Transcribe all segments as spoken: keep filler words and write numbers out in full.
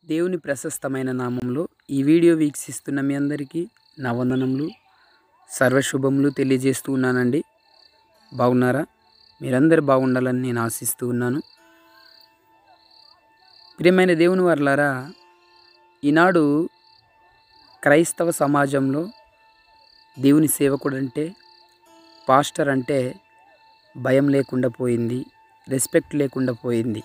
దేవుని ప్రశస్తమైన నామంలో ఈ వీడియో వీక్షిస్తున్న మీ అందరికీ నా వందనములు సర్వశుభములు తెలియజేస్తూ ఉన్నానండి. బాగున్నారా? మీరందరూ బాగుండాలని నేను ఆశిస్తూ ఉన్నాను. ప్రియమైన దేవుని వారలారా, ఈనాడు క్రైస్తవ సమాజంలో దేవుని సేవకుడు అంటే, పాస్టర్ అంటే భయం లేకుండా పోయింది, రెస్పెక్ట్ లేకుండా పోయింది.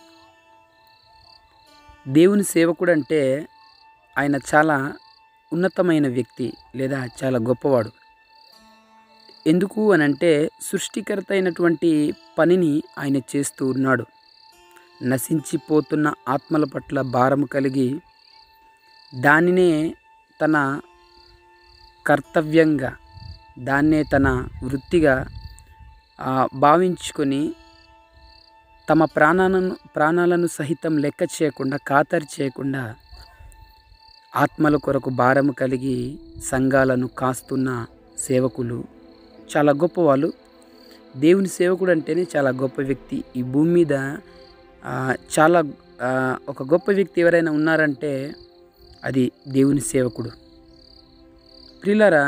దేవుని సేవకుడు అంటే ఆయన చాలా ఉన్నతమైన వ్యక్తి లేదా చాలా గొప్పవాడు. ఎందుకు అని అంటే సృష్టికర్త అయినటువంటి పనిని ఆయన చేస్తూ ఉన్నాడు. నశించిపోతున్న ఆత్మల పట్ల భారము కలిగి దానినే తన కర్తవ్యంగా, దాన్నే తన వృత్తిగా భావించుకొని తమ ప్రాణాలను ప్రాణాలను సహితం లెక్క చేయకుండా, ఖాతరు చేయకుండా ఆత్మల కొరకు భారము కలిగి సంఘాలను కాస్తున్న సేవకులు చాలా గొప్పవాళ్ళు. దేవుని సేవకుడు అంటేనే చాలా గొప్ప వ్యక్తి. ఈ భూమి మీద చాలా ఒక గొప్ప వ్యక్తి ఎవరైనా ఉన్నారంటే అది దేవుని సేవకుడు. ప్రియులారా,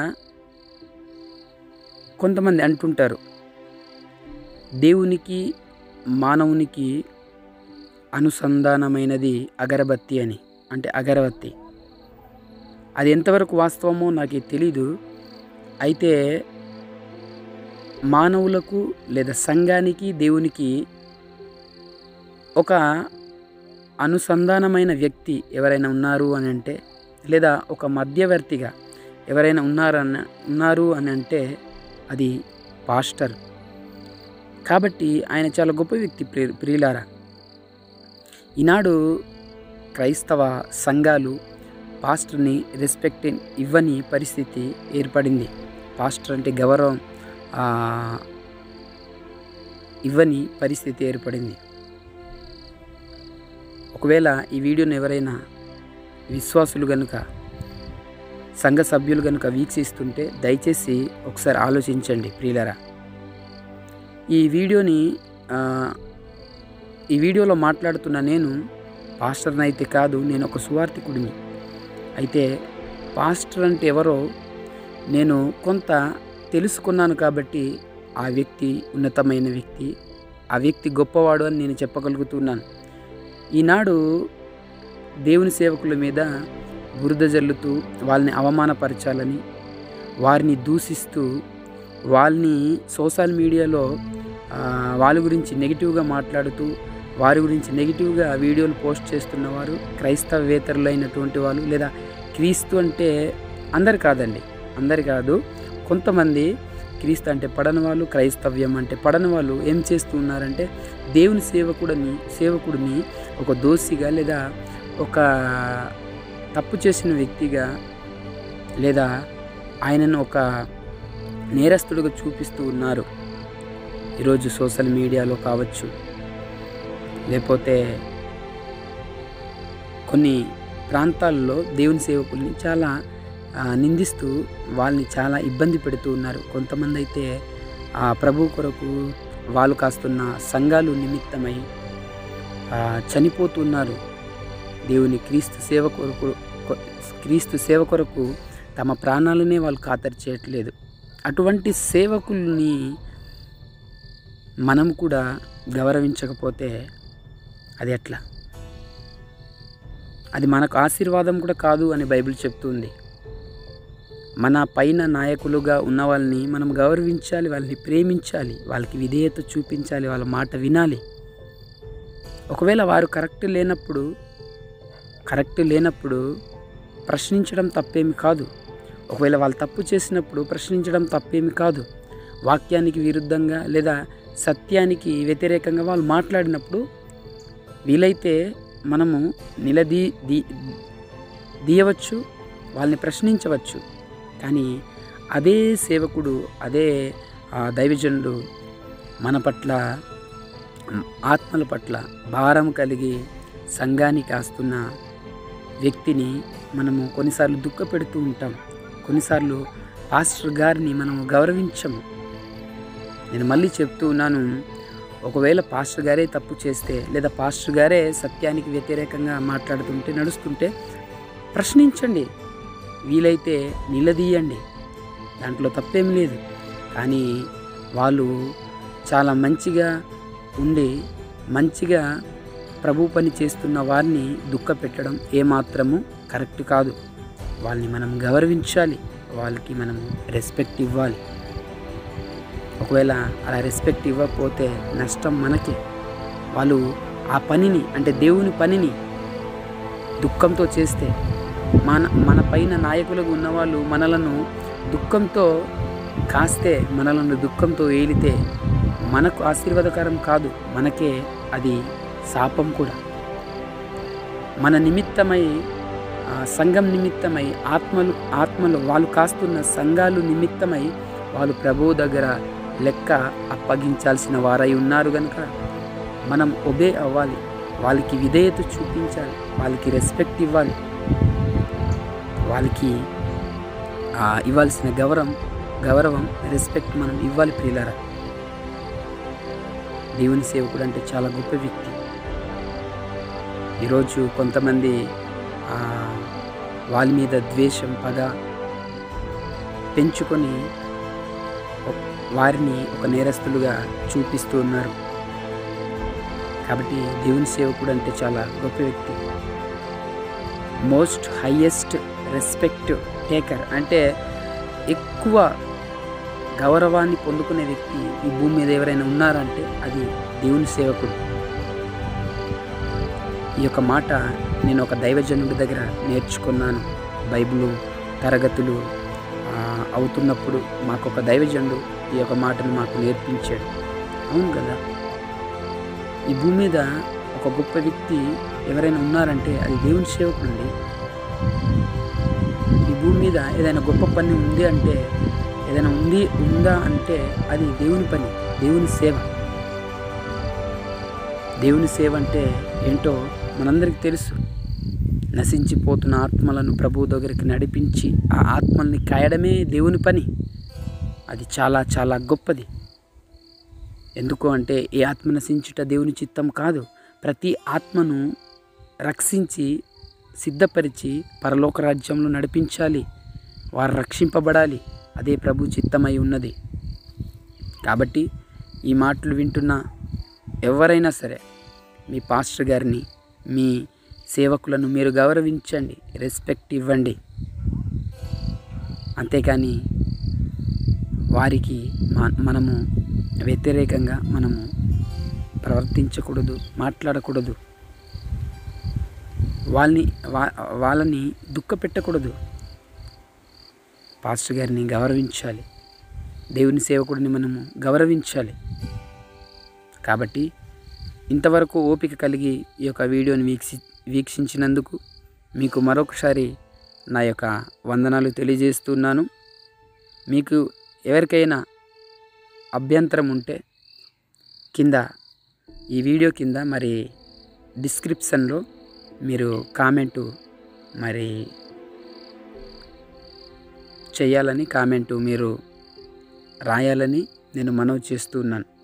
కొంతమంది అంటుంటారు దేవునికి మానవునికి అనుసంధానమైనది అగరబత్తి అని. అంటే అగరబత్తి అది ఎంతవరకు వాస్తవమో నాకు తెలీదు. అయితే మానవులకు లేదా సంఘానికి దేవునికి ఒక అనుసంధానమైన వ్యక్తి ఎవరైనా ఉన్నారు అని అంటే, లేదా ఒక మధ్యవర్తిగా ఎవరైనా ఉన్నారన్న ఉన్నారు అని అంటే అది పాస్టర్. కాబట్టి ఆయన చాలా గొప్ప వ్యక్తి. ప్రి ప్రియులారా, ఈనాడు క్రైస్తవ సంఘాలు పాస్టర్ని రెస్పెక్ట్ ఇవ్వని పరిస్థితి ఏర్పడింది. పాస్టర్ అంటే గౌరవం ఇవ్వని పరిస్థితి ఏర్పడింది. ఒకవేళ ఈ వీడియోను ఎవరైనా విశ్వాసులు కనుక, సంఘ సభ్యులు కనుక వీక్షిస్తుంటే దయచేసి ఒకసారి ఆలోచించండి ప్రియులారా. ఈ వీడియోని ఈ వీడియోలో మాట్లాడుతున్న నేను పాస్టర్ని అయితే కాదు, నేను ఒక సువార్థికుడిని. అయితే పాస్టర్ అంటే ఎవరో నేను కొంత తెలుసుకున్నాను కాబట్టి ఆ వ్యక్తి ఉన్నతమైన వ్యక్తి, ఆ వ్యక్తి గొప్పవాడు అని నేను చెప్పగలుగుతున్నాను. ఈనాడు దేవుని సేవకుల మీద బురద జల్లుతూ వాళ్ళని అవమానపరచాలని, వారిని దూషిస్తూ, వాళ్ళని సోషల్ మీడియాలో వాళ్ళ గురించి నెగిటివ్గా మాట్లాడుతూ, వారి గురించి నెగిటివ్గా వీడియోలు పోస్ట్ చేస్తున్నవారు క్రైస్తవేతరులు అయినటువంటి వాళ్ళు, లేదా క్రీస్తు అంటే అందరు కాదండి, అందరు కాదు, కొంతమంది క్రీస్తు అంటే పడని వాళ్ళు, క్రైస్తవ్యం అంటే పడని వాళ్ళు ఏం చేస్తూ ఉన్నారంటే దేవుని సేవకుడిని సేవకుడిని ఒక దోషిగా, లేదా ఒక తప్పు చేసిన వ్యక్తిగా, లేదా ఆయనను ఒక నేరస్తుడిగా చూపిస్తూ ఉన్నారు. ఈరోజు సోషల్ మీడియాలో కావచ్చు, లేకపోతే కొన్ని ప్రాంతాల్లో దేవుని సేవకుల్ని చాలా నిందిస్తూ వాళ్ళని చాలా ఇబ్బంది పెడుతూ ఉన్నారు. కొంతమంది అయితే ఆ ప్రభు కొరకు వాళ్ళు కాస్తున్న సంఘాలు నిమిత్తమై చనిపోతున్నారు. దేవుని క్రీస్తు సేవ కొరకు క్రీస్తు సేవ కొరకు తమ ప్రాణాలనే వాళ్ళు ఖాతరు చేయట్లేదు. అటువంటి సేవకుల్ని మనం కూడా గౌరవించకపోతే అది ఎట్లా? అది మనకు ఆశీర్వాదం కూడా కాదు అని బైబిల్ చెప్తుంది. మన పైన నాయకులుగా ఉన్న వాళ్ళని మనం గౌరవించాలి, వాళ్ళని ప్రేమించాలి, వాళ్ళకి విధేయత చూపించాలి, వాళ్ళ మాట వినాలి. ఒకవేళ వారు కరెక్ట్ లేనప్పుడు కరెక్ట్ లేనప్పుడు ప్రశ్నించడం తప్పేమి కాదు. ఒకవేళ వాళ్ళు తప్పు చేసినప్పుడు ప్రశ్నించడం తప్పేమి కాదు. వాక్యానికి విరుద్ధంగా లేదా సత్యానికి వ్యతిరేకంగా వాళ్ళు మాట్లాడినప్పుడు వీలైతే మనము నిలదీ దీ దీయవచ్చు, వాళ్ళని ప్రశ్నించవచ్చు. కానీ అదే సేవకుడు, అదే దైవజనుడు మన పట్ల, ఆత్మల పట్ల భారం కలిగి సంఘాన్ని కాస్తున్న వ్యక్తిని మనము కొన్నిసార్లు దుఃఖ పెడుతూ ఉంటాం. కొన్నిసార్లు పాస్టర్ గారిని మనము గౌరవించము. నేను మళ్ళీ చెప్తూ ఉన్నాను, ఒకవేళ పాస్టర్ గారే తప్పు చేస్తే లేదా పాస్టర్ గారే సత్యానికి వ్యతిరేకంగా మాట్లాడుతుంటే నడుస్తుంటే ప్రశ్నించండి, వీలైతే నిలదీయండి, దాంట్లో తప్పేం లేదు. కానీ వాళ్ళు చాలా మంచిగా ఉండి మంచిగా ప్రభు పని చేస్తున్న వారిని దుఃఖ పెట్టడం ఏమాత్రము కరెక్ట్ కాదు. వాళ్ళని మనం గౌరవించాలి, వాళ్ళకి మనం రెస్పెక్ట్ ఇవ్వాలి. ఒకవేళ అలా రెస్పెక్ట్ ఇవ్వకపోతే నష్టం మనకే. వాళ్ళు ఆ పనిని అంటే దేవుని పనిని దుఃఖంతో చేస్తే మన మన పైన నాయకులుగా ఉన్నవాళ్ళు మనలను దుఃఖంతో కాస్తే, మనలను దుఃఖంతో ఏలితే మనకు ఆశీర్వాదకరం కాదు, మనకే అది శాపం కూడా. మన నిమిత్తమై సంఘం నిమిత్తమై ఆత్మలు ఆత్మలు వాళ్ళు కాస్తున్న సంఘాలు నిమిత్తమై వాళ్ళు ప్రభువు దగ్గర లెక్క అప్పగించాల్సిన వారై ఉన్నారు కనుక మనం ఒబే అవ్వాలి, వాళ్ళకి విధేయత చూపించాలి, వాళ్ళకి రెస్పెక్ట్ ఇవ్వాలి, వాళ్ళకి ఇవ్వాల్సిన గౌరవం గౌరవం రెస్పెక్ట్ మనం ఇవ్వాలి. ప్రియులారా, దేవుని సేవకుడు అంటే చాలా గొప్ప వ్యక్తి. ఈరోజు కొంతమంది వాళ్ళ మీద ద్వేషం పగ పెంచుకొని వారిని ఒక నేరస్తులుగా చూపిస్తూ ఉన్నారు. కాబట్టి దేవుని సేవకుడు అంటే చాలా గొప్ప వ్యక్తి. మోస్ట్ హైయెస్ట్ రెస్పెక్ట్ టేకర్ అంటే ఎక్కువ గౌరవాన్ని పొందుకునే వ్యక్తి ఈ భూమి మీద ఎవరైనా ఉన్నారంటే అది దేవుని సేవకుడు. ఈ యొక్క మాట నేను ఒక దైవజనుడి దగ్గర నేర్చుకున్నాను. బైబిల్ తరగతులు అవుతున్నప్పుడు మాకు ఒక దైవజనుడు ఈ యొక్క మాటను మాకు నేర్పించాడు. అవును కదా, ఈ భూమి మీద ఒక గొప్ప వ్యక్తి ఎవరైనా ఉన్నారంటే అది దేవుని సేవకుడు అండి. ఈ భూమి మీద ఏదైనా గొప్ప పని ఉంది అంటే ఏదైనా ఉంది ఉందా అంటే అది దేవుని పని, దేవుని సేవ. దేవుని సేవ అంటే ఏంటో మనందరికీ తెలుసు. నశించిపోతున్న ఆత్మలను ప్రభువు దగ్గరికి నడిపించి ఆ ఆత్మల్ని కాయడమే దేవుని పని. అది చాలా చాలా గొప్పది. ఎందుకు అంటే ఈ ఆత్మ నశించుట దేవుని చిత్తం కాదు. ప్రతి ఆత్మను రక్షించి సిద్ధపరిచి పరలోక రాజ్యంలో నడిపించాలి, వారు రక్షింపబడాలి. అదే ప్రభు చిత్తమై ఉన్నది. కాబట్టి ఈ మాటలు వింటున్న ఎవరైనా సరే మీ పాస్టర్ గారిని, మీ సేవకులను మీరు గౌరవించండి, రెస్పెక్ట్ ఇవ్వండి. అంతేకాని వారికి మనము వ్యతిరేకంగా మనము ప్రవర్తించకూడదు, మాట్లాడకూడదు, వాళ్ళని వాళ్ళని దుఃఖ పెట్టకూడదు. పాస్టర్ గారిని గౌరవించాలి, దేవుని సేవకుడిని మనము గౌరవించాలి. కాబట్టి ఇంతవరకు ఓపిక కలిగి ఈ యొక్క వీడియోని వీక్షి వీక్షించినందుకు మీకు మరొకసారి నా యొక్క వందనాలు తెలియజేస్తున్నాను. మీకు ఎవరికైనా అభ్యంతరం ఉంటే కింద ఈ వీడియో కింద మరి డిస్క్రిప్షన్లో మీరు కామెంటు మరి చేయాలని కామెంటు మీరు రాయాలని నేను మనవి చేస్తున్నాను.